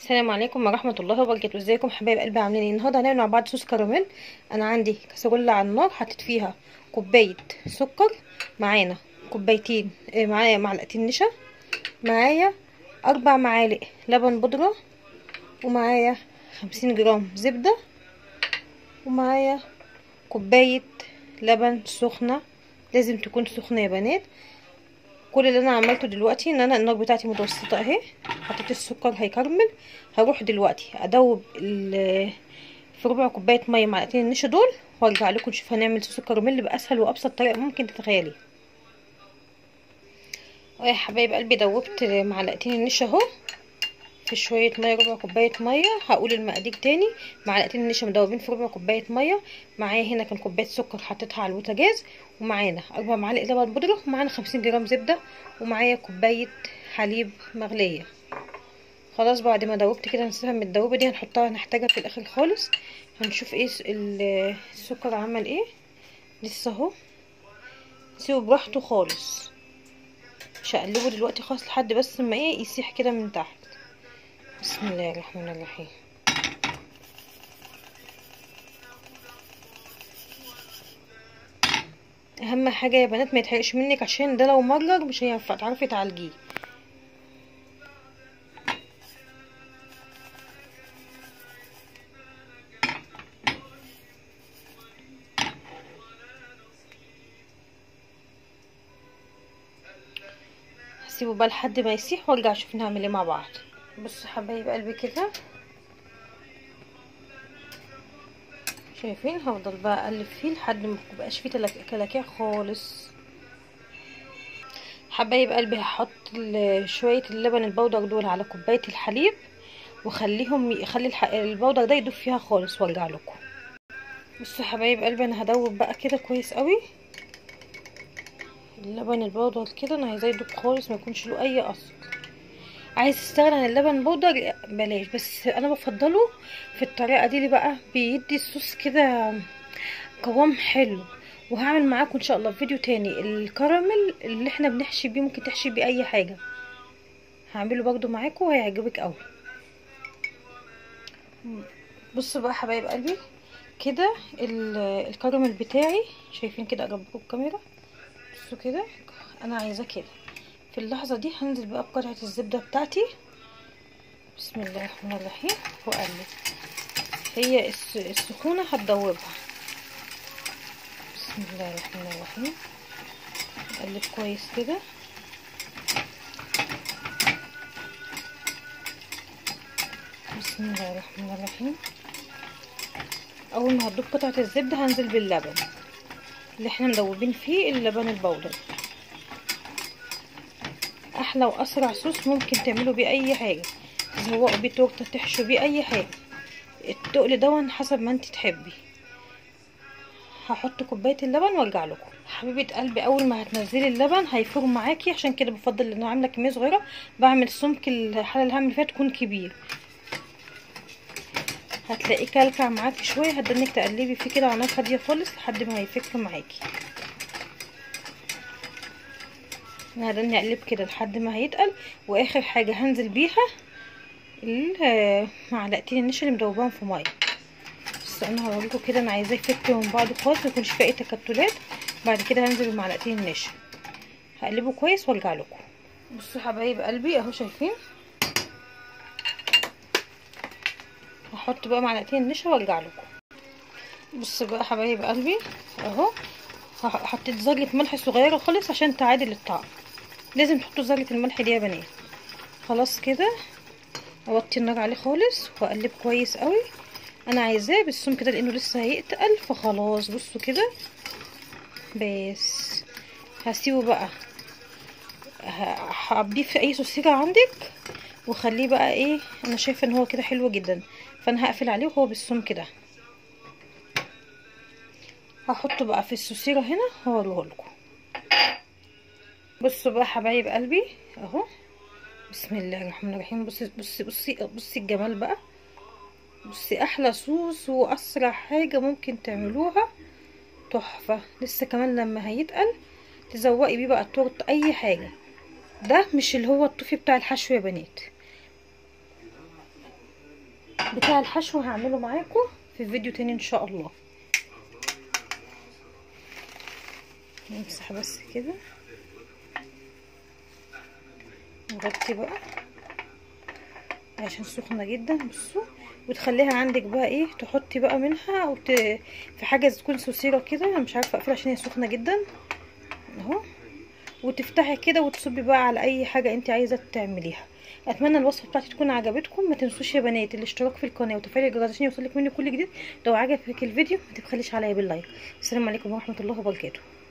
السلام عليكم ورحمه الله وبركاته. ازيكم حبايب قلبي؟ عاملين ايه؟ النهارده هنعمل مع بعض صوص كراميل. انا عندي كاسرولة على النار، حطيت فيها كوبايه سكر، معانا كوبايتين معايا معلقتين نشا، معايا 4 معالق لبن بودره، ومعايا 50 جرام زبده، ومعايا كوبايه لبن سخنه. لازم تكون سخنه يا بنات. كل اللي انا عملته دلوقتي ان انا النار بتاعتي متوسطه اهي، حطيت السكر هيكرمل. هروح دلوقتي ادوب في ربع كوبايه ميه معلقتين النشا دول، وارجع لكم نشوف هنعمل صوص الكراميل باسهل وابسط طريقه ممكن تتخيلي. يا حبايب قلبي، دوبت معلقتين النشا اهو في شويه ميه، ربع كوبايه ميه. هقول المقادير تاني: معلقتين النشا مدوبين في ربع كوبايه ميه، معايا هنا كان كوبايه سكر حطيتها على البوتاجاز، ومعانا 4 معالق لبن بودره، ومعانا 50 جرام زبده، ومعايا كوبايه حليب مغليه. خلاص بعد ما دوبت كده نسيبها من الدوبه دي، هنحتاجها في الاخر خالص. هنشوف ايه السكر عمل ايه. لسه اهو، سيبه براحته خالص، مش هقلبه دلوقتي خالص لحد بس ما ايه يسيح كده من تحت. بسم الله الرحمن الرحيم. اهم حاجه يا بنات ما يتحرقش منك، عشان ده لو مرر مش هينفع تعرفي تعالجيه. هسيبه بقى لحد ما يسيح وارجع اشوف نعمل ايه مع بعض. بصوا حبايب قلبي كده، شايفين؟ هفضل بقى اقلب فيه لحد ما ميبقاش فيه كلاكيع خالص. حبايب قلبي هحط شويه اللبن البودر دول على كوبايه الحليب، وخليهم يخلي البودر ده يدوب فيها خالص وارجع لكم. بصوا حبايب قلبي، انا هدوب بقى كده كويس قوي اللبن البودر كده. انا عايزاه يدوب خالص، ما يكونش له اي اثر. عايز تستغنى عن اللبن البودر بلاش، بس انا بفضله في الطريقه دي. اللي بقى بيدي الصوص كده قوام حلو. وهعمل معاكم ان شاء الله في فيديو تاني الكراميل اللي احنا بنحشي بيه، ممكن تحشي بيه اي حاجه. هعمله برضو معاكم وهيعجبك قوي. بصوا بقى حبايب قلبي كده الكراميل بتاعي، شايفين كده؟ اقرب لكم الكاميرا. بصوا كده، انا عايزاه كده. في اللحظه دي هنزل بقى بقطعه الزبده بتاعتي، بسم الله الرحمن الرحيم، واقلب. هي السخونه هتدوبها. بسم الله الرحمن الرحيم، اقلب كويس كده. بسم الله الرحمن الرحيم. اول ما هتدوب قطعه الزبده هنزل باللبن اللي احنا مدوبين فيه اللبن البودر. احلى واسرع صوص ممكن تعملوا بيه اي حاجه، تزوقوا بيه تورته، تحشوا بيه اي حاجه. التقل دون حسب ما انت تحبي. هحط كوبايه اللبن وارجع لكم. حبيبه قلبي، اول ما هتنزلي اللبن هيفور معاكي، عشان كده بفضل ان انا عامله كميه صغيره. بعمل سمك الحله اللي هعمل فيها تكون كبير. هتلاقيه كلكع معاكي شويه، هتدنك تقلبي فيه كده على نار هاديه خالص لحد ما هيفك معاكي. انا هدني اقلب كده لحد ما هيتقل. واخر حاجه هنزل بيها معلقتين النشا اللي مدوباهم في ميه. بس انا هوريكم كده، انا عايزاه يفك من بعض خالص، ميكونش فيه اي تكتلات. بعد كده هنزل بمعلقتين النشا، هقلبه كويس وارجع لكم. بصوا حبايب قلبي اهو، شايفين؟ هحط بقى معلقتين النشا وارجع لكم. بصوا بقى حبايب قلبي اهو، حطيت ذره ملح صغيره خالص عشان تعادل الطعم. لازم تحطوا ذره الملح دي يا بنات. خلاص كده، اوطي النار عليه خالص واقلب كويس قوي. انا عايزاه بالسمك ده لانه لسه هيتقل، فخلاص بصوا كده. بس هسيبه بقى، هقضيه في اي سوسيره عندك، وخليه بقى ايه. انا شايفه ان هو كده حلو جدا، فانا هقفل عليه وهو بالسمك كده. هحطه بقى في السوسيره هنا هوريه لكم. بصوا بقى حبايب قلبي اهو، بسم الله الرحمن الرحيم. بصي بصي بصي بصي الجمال بقى. بصي، احلى صوص واسرع حاجه ممكن تعملوها، تحفه. لسه كمان لما هيتقل تزوقي بيه بقى التورت اي حاجه. ده مش اللي هو الطفي بتاع الحشو يا بنات. بتاع الحشو هعمله معاكم في فيديو تاني ان شاء الله. نمسح بس كده نغطي بقى عشان سخنه جدا. بصوا، وتخليها عندك بقى ايه، تحطي بقى منها او في حاجه تكون سوسيره كده. انا مش عارفه اقفلها عشان هي سخنه جدا اهو. وتفتحي كده وتصبي بقى على اي حاجه انت عايزه تعمليها. اتمنى الوصفه بتاعتي تكون عجبتكم. ما تنسوش يا بنات الاشتراك في القناه وتفعيل الجرس عشان يوصلك مني كل جديد. لو عجبك الفيديو ما تبخليش عليا باللايك. السلام عليكم ورحمه الله وبركاته.